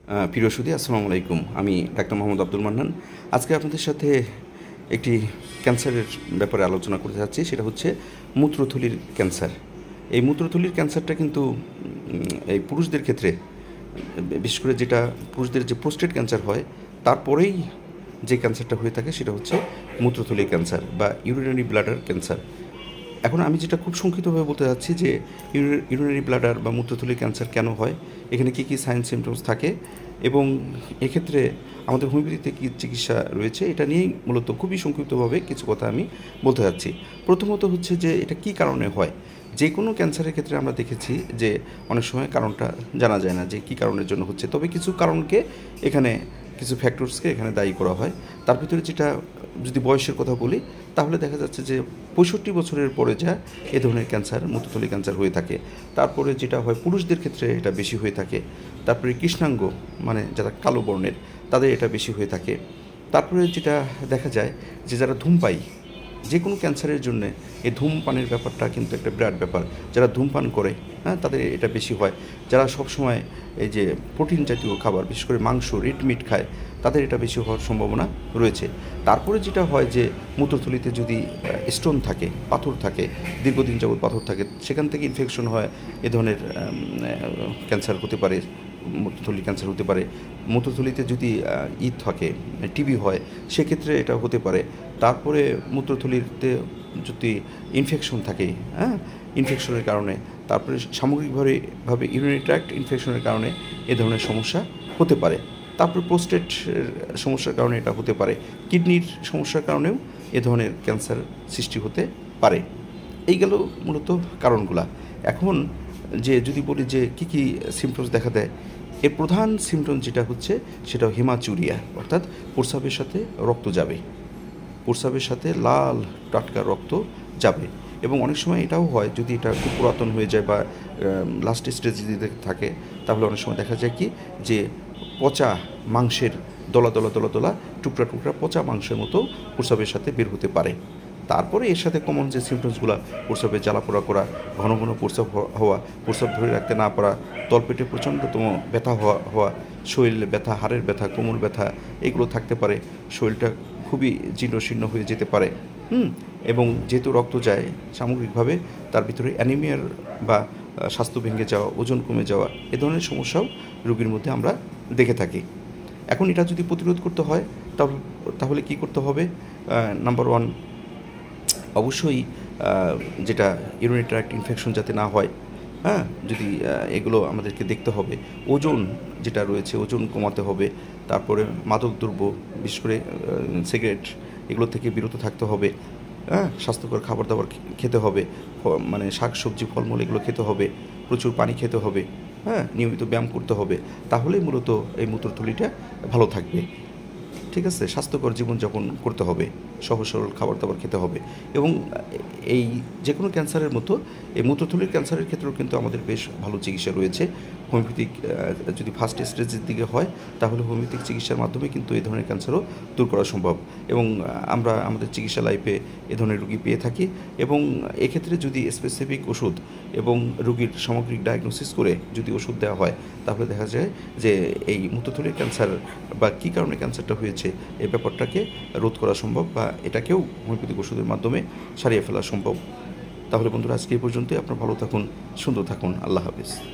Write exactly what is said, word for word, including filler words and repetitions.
প্রিয় সুধী, আসসালামু আলাইকুম। আমি ডাক্তার আব্দুল মান্নান। আজকে আপনাদের সাথে একটি ক্যান্সারের ব্যাপারে আলোচনা করতে যাচ্ছি। সেটা হচ্ছে মূত্রথলির ক্যান্সার। এই মূত্রথলির ক্যান্সারটা কিন্তু এই পুরুষদের ক্ষেত্রে, বিশেষ করে যেটা পুরুষদের যে প্রোস্টেট ক্যান্সার হয়, তারপরেই যে ক্যান্সারটা হয়ে থাকে সেটা হচ্ছে মূত্রথলির ক্যান্সার বা ইউরিনারি ব্লাডার ক্যান্সার। এখন আমি যেটা খুব সংক্ষিপ্তভাবে বলতে যাচ্ছি যে ইউরিনারি ব্লাডার বা মূত্রথলির ক্যান্সার কেন হয়, এখানে কী কী সাইন সিমটমস থাকে এবং এক্ষেত্রে আমাদের হোমিওপ্যাথিতে কী চিকিৎসা রয়েছে, এটা নিয়েই মূলত খুবই সংক্ষিপ্তভাবে কিছু কথা আমি বলতে যাচ্ছি। প্রথমত হচ্ছে যে এটা কী কারণে হয়। যে কোনো ক্যান্সারের ক্ষেত্রে আমরা দেখেছি যে অনেক সময় কারণটা জানা যায় না যে কী কারণের জন্য হচ্ছে, তবে কিছু কারণকে এখানে, কিছু ফ্যাক্টরসকে এখানে দায়ী করা হয়। তার ভিতরে যেটা, যদি বয়সের কথা বলি, তাহলে দেখা যাচ্ছে যে পঁয়ষট্টি বছরের পরে যা এ ধরনের ক্যান্সার, মূত্রথলি ক্যান্সার হয়ে থাকে। তারপরে যেটা হয় পুরুষদের ক্ষেত্রে এটা বেশি হয়ে থাকে। তারপরে কৃষ্ণাঙ্গ, মানে যারা কালো বর্ণের, তাদের এটা বেশি হয়ে থাকে। তারপরে যেটা দেখা যায় যে যারা ধূমপাই, যে কোনো ক্যান্সারের জন্য এই ধূমপানের ব্যাপারটা কিন্তু একটা বিরাট ব্যাপার। যারা ধূমপান করে, হ্যাঁ, তাদের এটা বেশি হয়। যারা সবসময় এই যে প্রোটিন জাতীয় খাবার, বিশেষ করে মাংস, রেড মিট খায়, তাদের এটা বেশি হওয়ার সম্ভাবনা রয়েছে। তারপরে যেটা হয় যে মূত্রথলিতে যদি স্টোন থাকে, পাথর থাকে, দীর্ঘদিন যাবৎ পাথর থাকে, সেখান থেকে ইনফেকশন হয়, এ ধরনের ক্যান্সার হতে পারে, মূত্রথলি ক্যান্সার হতে পারে। মূত্রথলিতে যদি ই থাকে, টিবি হয়, সেক্ষেত্রে এটা হতে পারে। তারপরে মূত্রথলিতে যদি ইনফেকশন থাকে, হ্যাঁ, ইনফেকশনের কারণে, তারপরে সামগ্রিকভাবে ভাবে ইউরিনারি ট্র্যাক্ট ইনফেকশনের কারণে এ ধরনের সমস্যা হতে পারে। তারপরে প্রোস্টেট সমস্যার কারণে এটা হতে পারে। কিডনির সমস্যার কারণেও এ ধরনের ক্যান্সার সৃষ্টি হতে পারে। এই গেল মূলত কারণগুলা। এখন যে যদি বলি যে কী কী সিমটমস দেখা দেয়, এর প্রধান সিমটম যেটা হচ্ছে সেটা হেমাচুরিয়া, অর্থাৎ প্রস্রাবের সাথে রক্ত যাবে, প্রস্রাবের সাথে লাল টাটকা রক্ত যাবে। এবং অনেক সময় এটাও হয়, যদি এটা খুব পুরাতন হয়ে যায় বা লাস্ট স্টেজ যদি থাকে, তাহলে অনেক সময় দেখা যায় কি যে পচা মাংসের দলা দলা দলা দলা টুকরা টুকরা পচা মাংসের মতো প্রস্রাবের সাথে বের হতে পারে। তারপরে এর সাথে কমন যে সিমটমসগুলো, প্রস্রাবে জ্বালাপোড়া করা, ঘন ঘন প্রস্রাব হওয়া, প্রস্রাব ধরে রাখতে না পারা, তলপেটে প্রচণ্ডতম ব্যথা হওয়া হওয়া শরীরে ব্যথা, হাড়ের ব্যথা, কোমর ব্যথা, এগুলো থাকতে পারে। শরীরটা খুবই জীর্ণশীর্ণ হয়ে যেতে পারে। হুম এবং যেহেতু রক্ত যায় সামগ্রিকভাবে, তার ভিতরে অ্যানিমিয়ার বা স্বাস্থ্য ভেঙে যাওয়া, ওজন কমে যাওয়া, এ ধরনের সমস্যাও রোগীর মধ্যে আমরা দেখে থাকি। এখন এটা যদি প্রতিরোধ করতে হয়, তাহলে কী করতে হবে? নাম্বার ওয়ান, অবশ্যই যেটা ইউরিনারি ট্র্যাক্ট ইনফেকশন যাতে না হয়, হ্যাঁ, যদি এগুলো আমাদেরকে দেখতে হবে। ওজন যেটা রয়েছে, ওজন কমাতে হবে। তারপরে মাদক দ্রব্য, বিশেষ করে সিগারেট, এগুলো থেকে বিরত থাকতে হবে। হ্যাঁ, স্বাস্থ্যকর খাবার দাবার খেতে হবে, মানে শাক সবজি ফলমূল এগুলো খেতে হবে, প্রচুর পানি খেতে হবে, হ্যাঁ, নিয়মিত ব্যায়াম করতে হবে। তাহলেই মূলত এই মূত্রথলিটা ভালো থাকবে। ঠিক আছে, স্বাস্থ্যকর জীবনযাপন করতে হবে, সহজ সরল খাবার দাবার খেতে হবে। এবং এই যে কোনো ক্যান্সারের মতো এই মূত্রথলির ক্যান্সারের ক্ষেত্রেও কিন্তু আমাদের বেশ ভালো চিকিৎসা রয়েছে। হোমিওপ্যাথিক, যদি ফার্স্ট স্টেজের দিকে হয়, তাহলে হোমিওপ্যাথিক চিকিৎসার মাধ্যমে কিন্তু এই ধরনের ক্যান্সারও দূর করা সম্ভব। এবং আমরা আমাদের চিকিৎসা লাইফে এ ধরনের রুগী পেয়ে থাকি। এবং এক্ষেত্রে যদি স্পেসিফিক ওষুধ এবং রুগীর সামগ্রিক ডায়াগনোসিস করে যদি ওষুধ দেওয়া হয়, তাহলে দেখা যায় যে এই মূত্রথলির ক্যান্সার বা কী কারণে ক্যান্সারটা হয়েছে, এই ব্যাপারটাকে রোধ করা সম্ভব, বা এটাকেও হোমিওপ্যাথিক ওষুধের মাধ্যমে সারিয়ে ফেলা সম্ভব। তাহলে বন্ধুরা, আজকে এই পর্যন্তই। আপনারা ভালো থাকুন, সুন্দর থাকুন। আল্লাহ হাফেজ।